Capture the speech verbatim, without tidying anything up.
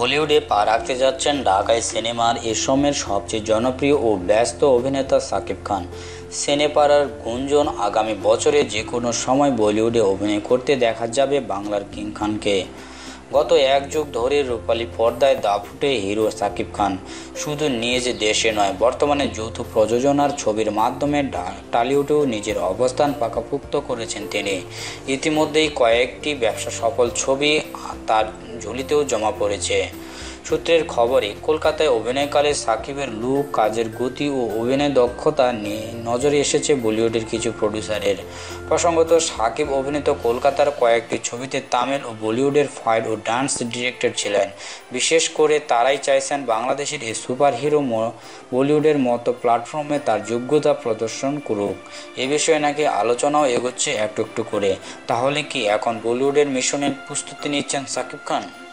বলিউডে পা রাখতে যাচ্ছেন ঢাকাই সিনেমার এ সময়ের সবচেয়ে জনপ্রিয় ও ব্যস্ত অভিনেতা শাকিব খান। সিনেপাড়ার গুঞ্জন আগামী বছরে যে কোনো সময় বলিউডে অভিনয় করতে দেখা যাবে বাংলার কিং খানকে। গত এক যুগ ধরে রূপালী পর্দায় দাপুটে হিরো শাকিব খান শুধু নিজ দেশে নয়, বর্তমানে যৌথ প্রযোজনার ছবির মাধ্যমে টলিউডেও নিজের অবস্থান পাকাপোক্ত করেছেন তিনি। ইতিমধ্যেই কয়েকটি ব্যবসা সফল ছবি তার ঝুলিতেও জমা পড়েছে। সূত্রের খবরে কলকাতায় অভিনয়কালে সাকিবের লুক, কাজের গতি ও অভিনয় দক্ষতা নিয়ে নজরে এসেছে বলিউডের কিছু প্রডিউসারের। প্রসঙ্গত, সাকিব অভিনীত কলকাতার কয়েকটি ছবিতে তামিল ও বলিউডের ফাইট ও ডান্স ডিরেক্টর ছিলেন। বিশেষ করে তারাই চাইছেন বাংলাদেশের এই সুপার হিরো বলিউডের মতো প্ল্যাটফর্মে তার যোগ্যতা প্রদর্শন করুক। এ বিষয়ে নাকি আলোচনাও এগোচ্ছে একটু একটু করে। তাহলে কি এখন বলিউডের মিশনের প্রস্তুতি নিচ্ছেন সাকিব খান?